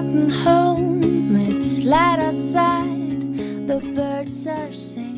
walking home, it's light outside, the birds are singing.